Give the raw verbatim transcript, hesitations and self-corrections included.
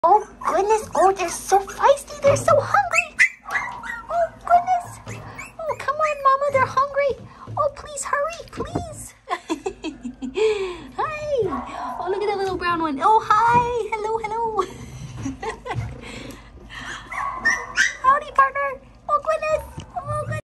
Oh, goodness. Oh, they're so feisty. They're so hungry. Oh, goodness. Oh, come on, Mama. They're hungry. Oh, please hurry. Please. Hi. Oh, look at that little brown one. Oh, hi.